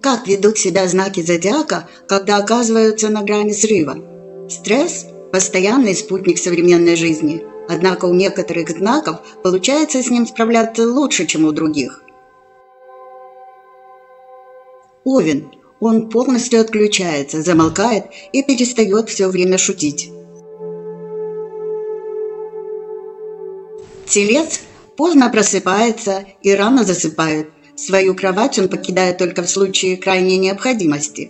Как ведут себя знаки зодиака, когда оказываются на грани срыва? Стресс – постоянный спутник современной жизни, однако у некоторых знаков получается с ним справляться лучше, чем у других. Овен. Он полностью отключается, замолкает и перестает все время шутить. Телец поздно просыпается и рано засыпает. Свою кровать он покидает только в случае крайней необходимости.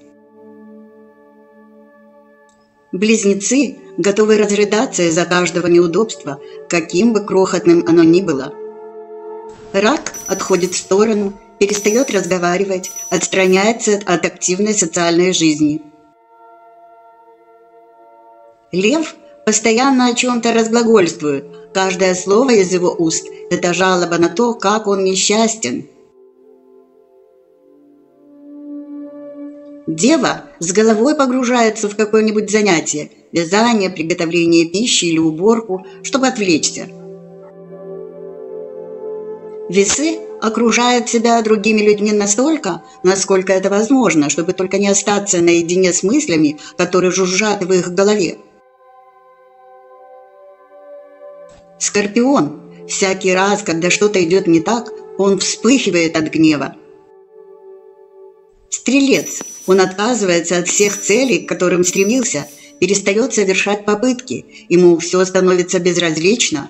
Близнецы готовы разрыдаться из-за каждого неудобства, каким бы крохотным оно ни было. Рак отходит в сторону, перестает разговаривать, отстраняется от активной социальной жизни. Лев постоянно о чем-то разглагольствует. Каждое слово из его уст – это жалоба на то, как он несчастен. Дева с головой погружается в какое-нибудь занятие – вязание, приготовление пищи или уборку, чтобы отвлечься. Весы окружают себя другими людьми настолько, насколько это возможно, чтобы только не остаться наедине с мыслями, которые жужжат в их голове. Скорпион. Всякий раз, когда что-то идет не так, он вспыхивает от гнева. Стрелец. Он отказывается от всех целей, к которым стремился, перестает совершать попытки, ему все становится безразлично.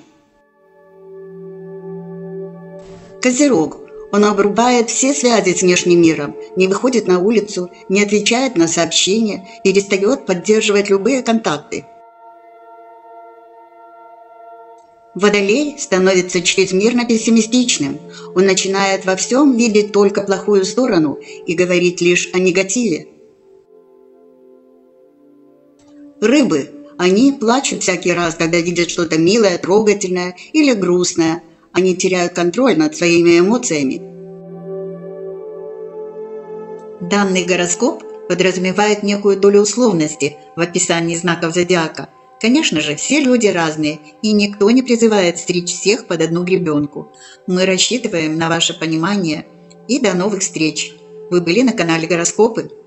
Козерог. Он обрубает все связи с внешним миром, не выходит на улицу, не отвечает на сообщения, перестает поддерживать любые контакты. Водолей становится чрезмерно пессимистичным. Он начинает во всем видеть только плохую сторону и говорить лишь о негативе. Рыбы. Они плачут всякий раз, когда видят что-то милое, трогательное или грустное. Они теряют контроль над своими эмоциями. Данный гороскоп подразумевает некую долю условности в описании знаков зодиака. Конечно же, все люди разные, и никто не призывает стричь всех под одну гребенку. Мы рассчитываем на ваше понимание и до новых встреч. Вы были на канале Гороскопы.